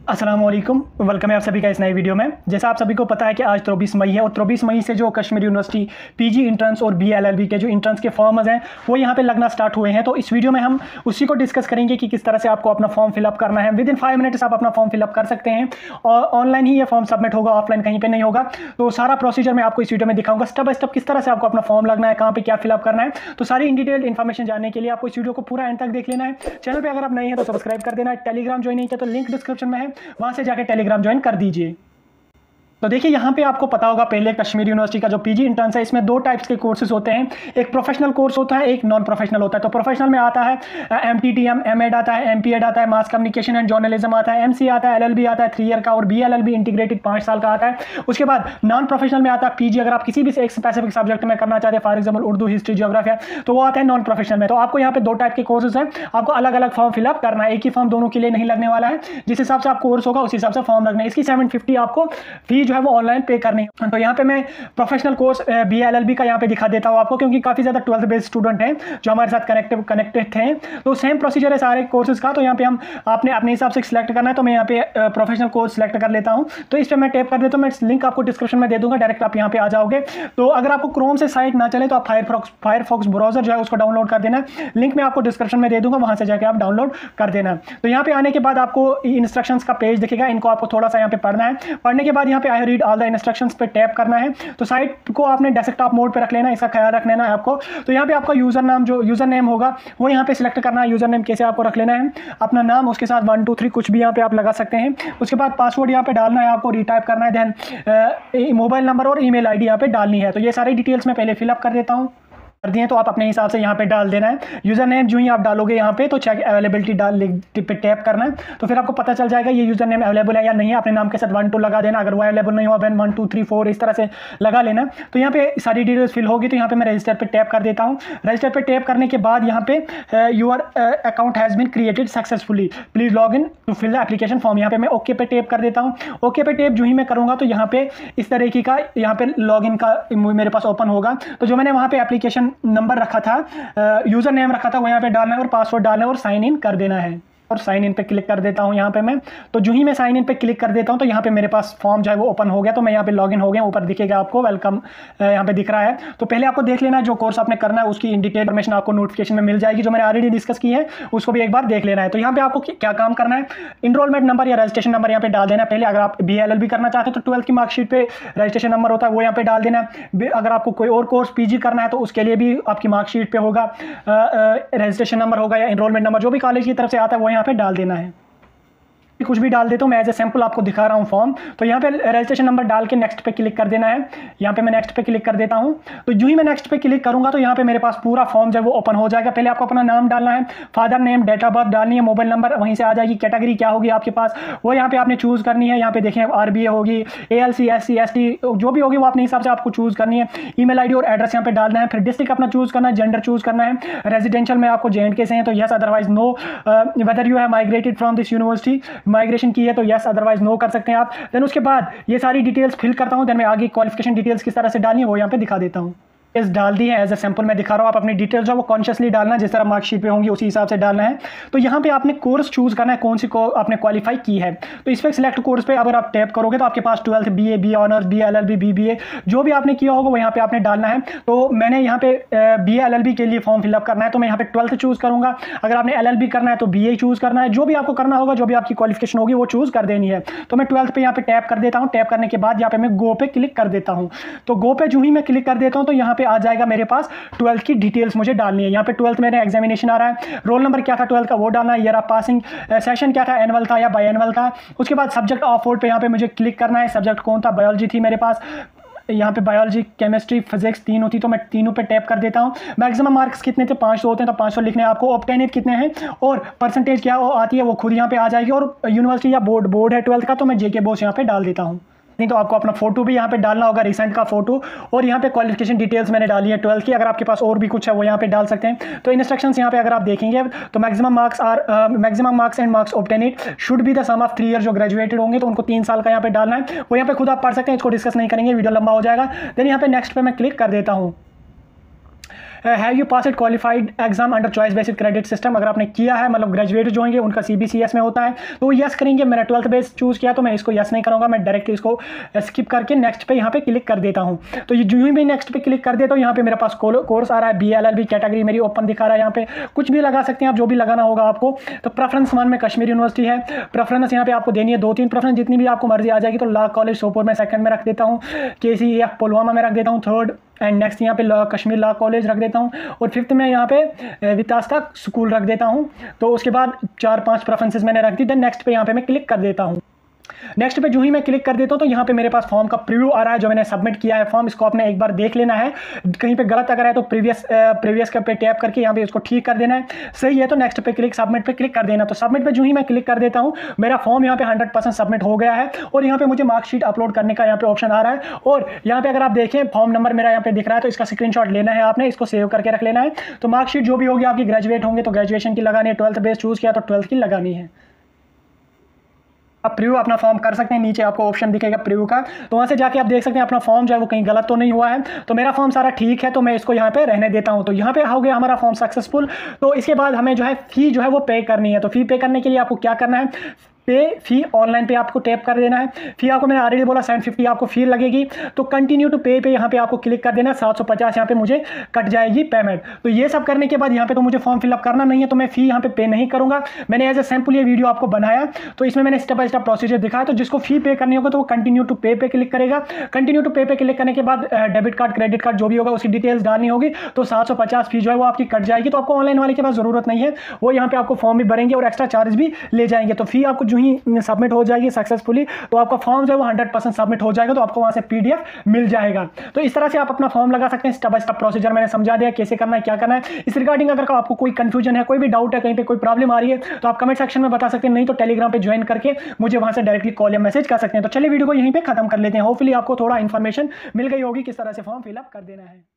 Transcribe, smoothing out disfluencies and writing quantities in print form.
अस्सलामुअलैकुम, वेलकम है आप सभी का इस नए वीडियो में। जैसा आप सभी को पता है कि आज 23 मई है और 23 मई से जो कश्मीर यूनिवर्सिटी पीजी इंट्रेंस और बीएलएलबी के जो इंट्रेंस के फॉर्म्स हैं वो यहाँ पे लगना स्टार्ट हुए हैं। तो इस वीडियो में हम उसी को डिस्कस करेंगे कि किस तरह से आपको अपना फॉर्म फिलअप करना है। विद इन 5 मिनट्स आप अपना फॉर्म फिलअप कर सकते हैं और ऑनलाइन ही ये फॉर्म सबमिट होगा, ऑफलाइन कहीं पर नहीं होगा। तो सारा प्रोसीजर मैं आपको इस वीडियो में दिखाऊंगा स्टेप बाय स्टेप किस तरह से आपको अपना फॉर्म लगना है, कहाँ पर क्या फिलअप करना है। तो सारी इन डिटेल इन्फॉर्मेशन जानने के लिए आपको इस वीडियो को पूरा एंड तक देख लेना है। चैनल पर अगर आप नहीं है तो सब्सक्राइब कर देना है। टेलीग्राम ज्वाइन नहीं किया तो लिंक डिस्क्रिप्शन में है, वहाँ से जाकर टेलीग्राम ज्वाइन कर दीजिए। तो देखिए यहाँ पे आपको पता होगा पहले कश्मीर यूनिवर्सिटी का जो पीजी इंट्रेंस है इसमें दो टाइप्स के कोर्सेज होते हैं। एक प्रोफेशनल कोर्स होता है, एक नॉन प्रोफेशनल होता है। तो प्रोफेशनल में आता है एमटीटीएम, एमएड आता है, एमपीएड आता है, मास कम्युनिकेशन एंड जर्नलिज्म आता है, एमसी आता है, एलएलबी आता है 3 ईयर का और बीएलएलबी इंटीग्रेटेड 5 साल का आता है। उसके बाद नॉन प्रोफेशनल में आता है पीजी। अगर आप किसी भी एक स्पेसिफिक सब्जेक्ट में करना चाहते हैं, for example Urdu, history, geography, तो वो आता है नॉन प्रोफेशनल में। तो आपको यहाँ पे दो टाइप के कोर्सेज हैं, आपको अलग अलग फॉर्म फिलअप करना है। एक ही फॉर्म दोनों के लिए नहीं लगने वाला है, जिस हिसाब से आप कोर्स होगा उस हिसाब से फॉर्म लगना है। इसकी 750 आपको फी जो है वो ऑनलाइन पे करनी। तो यहाँ पे मैं प्रोफेशनल कोर्स बीएलएलबी का यहाँ पे दिखा देता हूँ आपको, क्योंकि काफ़ी ज़्यादा 12th बेस्ड स्टूडेंट हैं जो हमारे साथ कनेक्टेड थे। तो सेम प्रोसीजर है सारे कोर्सेज का। तो यहाँ पे हम आपने अपने हिसाब से सिलेक्ट करना है। तो मैं यहाँ पे प्रोफेशनल कोर्स सिलेक्ट कर लेता हूँ। तो इस पर मैं टैप कर देता हूँ। मैं लिंक आपको डिस्क्रिप्शन में दे दूँगा, डायरेक्ट आप यहाँ पे आ जाओगे। तो अगर आपको क्रोम से साइट ना चले तो आप फायरफॉक्स ब्राउजर जो है उसको डाउनलोड कर देना। लिंक मैं आपको डिस्क्रिप्शन में दे दूँगा, वहाँ से जाकर आप डाउनलोड कर देना। तो यहाँ पे आने के बाद आपको इंस्ट्रक्शंस का पेज दिखेगा, इनको आपको थोड़ा सा यहाँ पे पढ़ना है। पढ़ने के बाद यहाँ पे I read all the instructions पे टैप करना है। तो साइट को आपने डेस्कटॉप मोड पे रख लेना है, इसका ख्याल रख लेना है आपको। तो यहाँ पे आपका यूजर नेम होगा वो यहाँ पे सिलेक्ट करना है। यूजर नेम कैसे आपको रख लेना है, अपना नाम, उसके साथ 1 2 3 कुछ भी यहाँ पे आप लगा सकते हैं। उसके बाद पासवर्ड यहाँ पे डालना है, आपको रीटाइप करना है। देन मोबाइल नंबर और ईमेल आईडी यहाँ पे डालनी है। तो ये सारी डिटेल्स मैं पहले फिलअप कर देता हूँ। कर दिए तो आप अपने हिसाब से यहाँ पे डाल देना है। यूज़र नेम जो ही आप डालोगे यहाँ पे तो चेक अवेलेबिलिटी पे टैप करना है। तो फिर आपको पता चल जाएगा ये यूज़र नेम अवेलेबल है या नहीं है। अपने नाम के साथ 1 2 लगा देना। अगर वो अवेलेबल नहीं हुआ 1 2 3 4 इस तरह से लगा लेना। तो यहाँ पे सारी डिटेल्स फिल होगी। तो यहाँ पे मैं रजिस्टर पे टैप कर देता हूँ। रजिस्टर पे टैप करने के बाद यहाँ पे your account has been created successfully, please log in to fill the application form. यहाँ पे मैं ओके पे टैप कर देता हूँ। ओके पे टैप जो ही मैं करूँगा तो यहाँ पे इस तरीके का यहाँ पे लॉग इन का मेरे पास ओपन होगा। तो जो मैंने वहाँ पे एप्लीकेशन नंबर रखा था, यूजर नेम रखा था, वो यहाँ पे डालना है और पासवर्ड डालना है और साइन इन कर देना है। और साइन इन पे क्लिक कर देता हूँ यहाँ पे मैं। तो जो ही मैं साइन इन पे क्लिक कर देता हूँ तो यहाँ पे मेरे पास फॉर्म जो है वो ओपन हो गया। तो मैं यहाँ पे लॉगिन हो गया, ऊपर दिखेगा आपको वेलकम यहाँ पे दिख रहा है। तो पहले आपको देख लेना है जो कोर्स आपने करना है उसकी इन डिटेल इन्फॉर्मेशन आपको नोटिफिकेशन में मिल जाएगी। जो मैंने ऑलरेडी डिस्कस की है उसको भी एक बार देख लेना है। तो यहाँ पे आपको क्या काम करना है, इनरोलमेंट नंबर या रजिस्ट्रेशन नंबर यहाँ पे डाल देना है पहले। अगर आप बीएलएलबी करना चाहते हो तो 12th की मार्कशीट पे रजिस्ट्रेशन नंबर होता है वो यहाँ पे डाल देना है। अगर आपको कोई और कोर्स पीजी करना है तो उसके लिए भी आपकी मार्कशीट पे होगा रजिस्ट्रेशन नंबर होगा या इनरोलमेंट नंबर जो भी कॉलेज की तरफ से आता है वो यहाँ पे डाल देना है। कुछ भी डाल देता हूँ मैं, एज ए सैम्पल आपको दिखा रहा हूँ फॉर्म। तो यहाँ पे रजिस्ट्रेशन नंबर डाल के नेक्स्ट पे क्लिक कर देना है। यहाँ पे मैं नेक्स्ट पे क्लिक कर देता हूँ। तो जो ही मैं नेक्स्ट पे क्लिक करूँगा तो यहाँ पे मेरे पास पूरा फॉर्म जो है वो ओपन हो जाएगा। पहले आपको अपना नाम डालना है, father name, date of birth डालनी है, मोबाइल नंबर वहीं से आ जाएगी। कैटेगरी क्या होगी आपके पास वो यहाँ पे आपने चूज़ करनी है। यहाँ पे देखें RBA होगी, ALC, SC, ST जो भी होगी वो अपने हिसाब से आपको चूज़ करनी है। ईमेल आईडी और एड्रेस यहाँ पे डालना है। फिर डिस्ट्रिक्ट अपना चूज़ करना है, जेंडर चूज़ करना है। रेजिडेंशियल में आपको JNK से हैं तो yes, otherwise no. Whether you have migrated from this university, migration की है तो यस, अदरवाइज नो कर सकते हैं आप। देन उसके बाद ये सारी डिटेल्स फिल करता हूँ। देन मैं आगे क्वालिफिकेशन डिटेल्स किस तरह से डालनी है वो यहाँ पे दिखा देता हूँ। इस डाल दी है, एज ए सैम्पल मैं दिखा रहा हूँ। आप अपनी डिटेल्स जो वो कॉन्शियसली डालना है, जिस तरह मार्कशीट पे होंगी उसी हिसाब से डालना है। तो यहाँ पे आपने कोर्स चूज़ करना है, कौन सी को आपने क्वालिफाई की है। तो इस पर सिलेक्ट कोर्स पे अगर आप टैप करोगे तो आपके पास 12th BA, BA honours, BA LLB, BBA जो भी आपने किया होगा वो यहाँ पे आपने डालना है। तो मैंने यहाँ पे BA LLB के लिए फॉर्म फिलअप करना है तो मैं यहाँ पे 12th चूज़ करूँगा। अगर आपने LLB करना है तो BA चूज़ करना है। जो भी आपको करना होगा, जो भी आपकी क्वालिफिकेशन होगी वो चूज़ कर देनी है। तो मैं 12th पे यहाँ पे टैप कर देता हूँ। टैप करने के बाद यहाँ पे मैं गो पे क्लिक कर देता हूँ। तो गो पे जो ही मैं क्लिक कर देता हूँ तो यहाँ पे आ जाएगा मेरे पास 12th की डिटेल्स मुझे डालनी है। यहाँ पे 12th मेरे एग्जामिनेशन आ रहा है, रोल नंबर क्या था 12th का वो डालना है, ईयर ऑफ पासिंग, सेशन क्या था, एनुअल था या बाई एनुअल था। उसके बाद सब्जेक्ट ऑफ बोर्ड पे यहाँ पे मुझे क्लिक करना है। सब्जेक्ट कौन था, बायोलॉजी थी मेरे पास। यहाँ पे बायोलॉजी, केमिस्ट्री, फिजिक्स 3 होती तो मैं तीनों पे टैप कर देता हूँ। मैक्सिमम मार्क्स कितने थे, 500 होते हैं तो 500 लिखने हैं आपको। ऑब्टेनेड कितने हैं और परसेंटेज क्या वो आती है वो खुद यहाँ पे आ जाएगी। और यूनिवर्सिटी या बोर्ड है 12th का तो मैं JK बोस यहाँ पे डाल देता हूँ। नहीं तो आपको अपना फोटो भी यहाँ पे डालना होगा, रिसेंट का फोटो। और यहाँ पे क्वालिफिकेशन डिटेल्स मैंने डाली है 12th की। अगर आपके पास और भी कुछ है वो यहाँ पे डाल सकते हैं। तो इंस्ट्रक्शंस यहाँ पे अगर आप देखेंगे तो maximum marks and marks obtained should be the sum of 3 year. जो ग्रेजुएटेड होंगे तो उनको 3 साल का यहाँ पे डालना है। वो यहाँ पे खुद आप पढ़ सकते हैं, इसको डिस्कस नहीं करेंगे, वीडियो लंबा हो जाएगा। देन यहाँ पे नेक्स्ट पे मैं क्लिक कर देता हूँ। Have you pass it qualified exam under choice basis credit system, अगर आपने किया है मतलब ग्रेजुएट जो होंगे उनका CBCS में होता है तो यस करेंगे। मैंने 12th बेस चूज़ किया तो मैं इसको यस नहीं करूँगा, मैं डायरेक्टली इसको स्किप करके नेक्स्ट पे यहाँ पे क्लिक कर देता हूँ। तो ये जो ही मैं नेक्स्ट पे क्लिक कर देता हूँ यहाँ पे मेरे पास कोर्स आ रहा है BLLB कैटेगरी मेरी ओपन दिखा रहा है। यहाँ पे कुछ भी लगा सकते हैं आप, जो भी लगाना होगा आपको। तो प्रेफरेंस मान में कश्मीर यूनिवर्सिटी है, प्रेफरेंस यहाँ पे आपको देनी है 2-3 प्रेफरेंस जितनी भी आपको मर्जी आ जाएगी। तो लॉ कॉलेज सोपोर में सेकंड में रख देता हूँ, KCF पुलवामा में रख देता हूँ थर्ड, एंड नेक्स्ट यहाँ पे कश्मीर लॉ कॉलेज रख देता हूँ, और फिफ्थ में यहाँ पे वितास्ता स्कूल रख देता हूँ। तो उसके बाद 4-5 प्रेफरेंसेस मैंने रख दी। देन नेक्स्ट पे यहाँ पे मैं क्लिक कर देता हूँ। नेक्स्ट पे जो ही मैं क्लिक कर देता हूँ तो यहाँ पे मेरे पास फॉर्म का प्रीव्यू आ रहा है जो मैंने सबमिट किया है फॉर्म। इसको आपने एक बार देख लेना है, कहीं पे गलत अगर है तो प्रीवियस के पे टैप करके यहाँ पे इसको ठीक कर देना है। सही है तो नेक्स्ट पे क्लिक, सबमिट पे क्लिक कर देना। तो सबमिट पे जो ही मैं क्लिक कर देता हूँ मेरा फॉर्म यहाँ पे 100% सबमिट हो गया है, और यहाँ पे मुझे मार्कशीट अपलोड करने का यहाँ पे ऑप्शन आ रहा है। और यहाँ पे अगर आप देखें फॉर्म नंबर मेरा यहाँ पे दिख रहा है, तो इसका स्क्रीनशॉट लेना है आपने, इसको सेव करके रख लेना है। तो मार्कशीट जो भी होगी आपकी, ग्रेजुएट होंगे तो ग्रेजुएशन की लगानी है, 12th बेस चूज़ किया तो 12th की लगानी है। आप प्रीव्यू अपना फॉर्म कर सकते हैं, नीचे आपको ऑप्शन दिखेगा प्रीव्यू का, तो वहाँ से जाके आप देख सकते हैं अपना फॉर्म जो है वो कहीं गलत तो नहीं हुआ है। तो मेरा फॉर्म सारा ठीक है, तो मैं इसको यहाँ पे रहने देता हूँ। तो यहाँ पे हो गया हमारा फॉर्म सक्सेसफुल। तो इसके बाद हमें जो है फ़ी जो है वो पे करनी है। तो फ़ी पे करने के लिए आपको क्या करना है, फ़ी ऑनलाइन पे आपको टैप कर देना है। फ़ी आपको मैंने ऑलरेडी बोला 750 आपको फ़ी लगेगी। तो कंटिन्यू टू पे यहाँ पे आपको क्लिक कर देना है। 750 यहाँ पे मुझे कट जाएगी पेमेंट। तो ये सब करने के बाद यहाँ पे तो मुझे फॉर्म फिलअप करना नहीं है, तो मैं फ़ी यहाँ पे नहीं करूँगा। मैंने एज ए सैम्पल ये वीडियो आपको बनाया, तो इसमें मैंने स्टेप बाय स्टेप प्रोसीजर दिखाया। तो जिसको फ़ी पे करनी होगा तो वो कंटिन्यू टू पे क्लिक करेगा। कंटिन्यू टू पे क्लिक करने के बाद डेबिट कार्ड क्रेडिट कार्ड जो भी होगा उसकी डिटेल्स डालनी होगी। तो 750 फ़ी जो है वो आपकी कट जाएगी। तो आपको ऑनलाइन वाले के पास ज़रूरत नहीं है, वो यहाँ पे आपको फॉर्म भी भरेंगे और एक्स्ट्रा चार्ज भी ले जाएंगे। तो फ़ी आपको जो ही सबमिट हो जाएगी सक्सेसफुली, तो आपका फॉर्म जो है वो 100% सबमिट हो जाएगा। तो आपको वहां से PDF मिल जाएगा। तो इस तरह से आप अपना फॉर्म लगा सकते हैं। स्टेप बाय स्टेप प्रोसीजर मैंने समझा दिया, कैसे करना है, क्या करना है। इस रिगार्डिंग अगर आपको कोई कंफ्यूजन है, कोई भी डाउट है, कहीं पे कोई प्रॉब्लम आ रही है, तो आप कमेंट सेक्शन में बता सकते हैं, नहीं तो टेलीग्राम पे ज्वाइन करके मुझे वहां से डायरेक्टली कॉल या मैसेज कर सकते हैं। तो चलिए वीडियो को यहीं पे खत्म कर लेते हैं। होपफुली आपको थोड़ा इन्फॉर्मेशन मिल गई होगी किस तरह से फॉर्म फिलअप कर देना है।